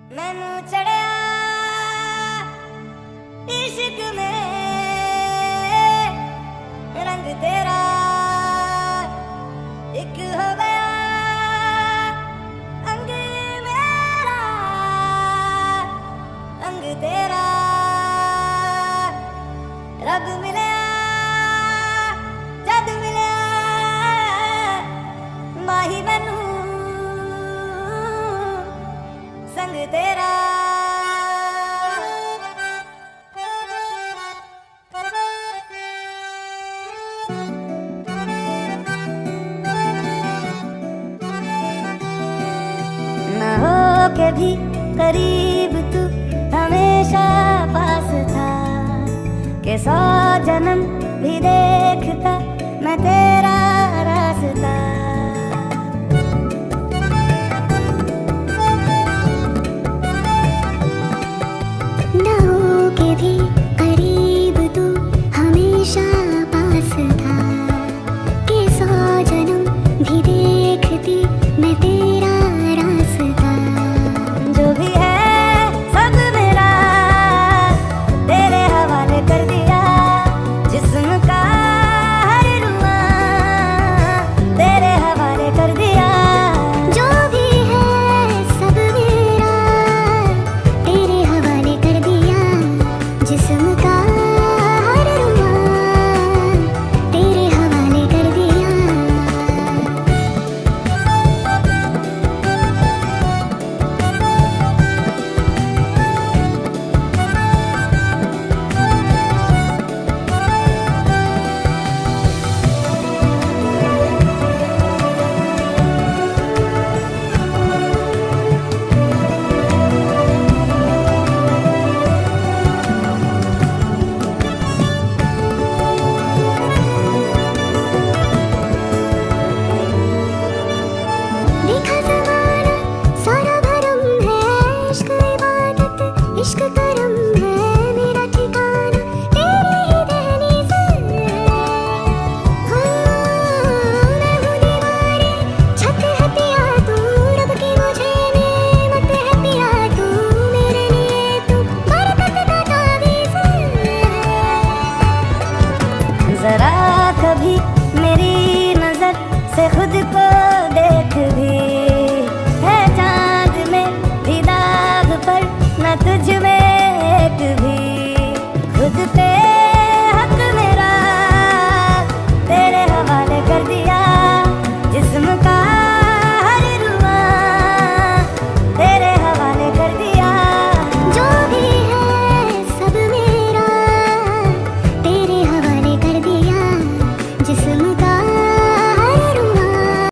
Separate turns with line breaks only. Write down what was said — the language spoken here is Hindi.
मैनू चढ़िया इश्क में रंग तेरा एक हो गया अंग मेरा अंग तेरा रब मिले जद मिले माही मैनू संग तेरा ना हो के भी करीब तू हमेशा पास था के 100 जन्म भी देखता मैं तेरा रास्ता।
ना हो के भी करीब तू हमेशा पास था के 100 जन्म भी देखती मैं तेरा